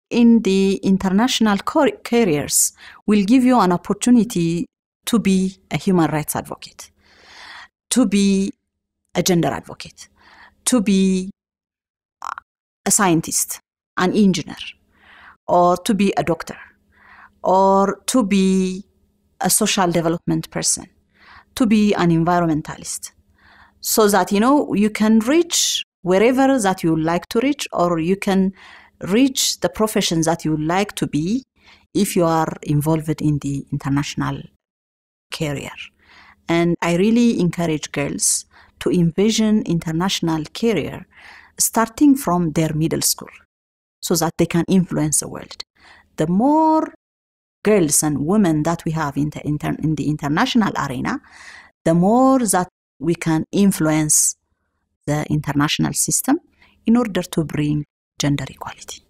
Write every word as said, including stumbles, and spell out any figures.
in the international careers will give you an opportunity to be a human rights advocate, to be a gender advocate, to be a scientist, an engineer, or to be a doctor, or to be a social development person, to be an environmentalist, so that, you know, you can reach wherever that you like to reach, or you can reach the professions that you like to be if you are involved in the international career. And I really encourage girls to envision international career starting from their middle school so that they can influence the world. The more girls and women that we have in the, inter in the international arena, the more that we can influence the international system in order to bring gender equality.